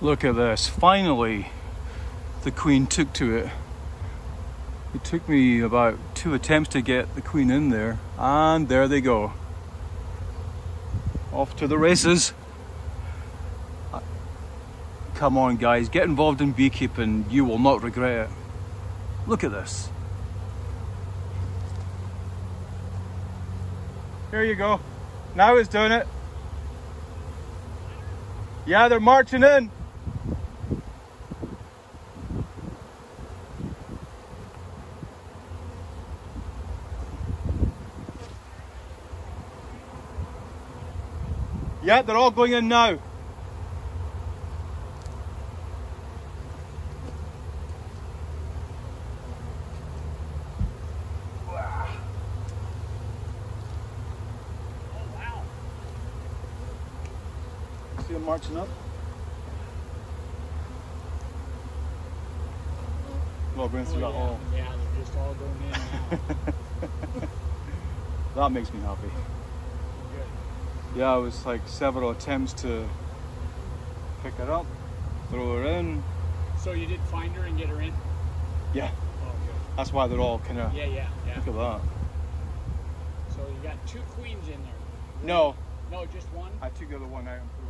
Look at this. Finally, the queen took to it. It took me about 2 attempts to get the queen in there, and there they go. Off to the races. Come on, guys, get involved in beekeeping. You will not regret it. Look at this. Here you go. Now it's doing it. Yeah, they're marching in. Yeah, they're all going in now. See them marching up? Well, going through that hole. Yeah, they're just all going in and out. That makes me happy. Good. Yeah, it was like several attempts to pick her up, throw her in. So you did find her and get her in? Yeah. Oh, good. That's why they're all kind of. Yeah. Look at that. So you got 2 queens in there? No. No, just one? I took the other one out and threw